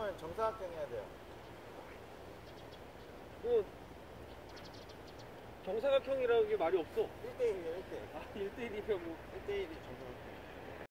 하려면 정사각형 해야 돼요. 그 정사각형이라는 게 말이 없어. 1대1이에요, 1대1. 아, 1대1이라고.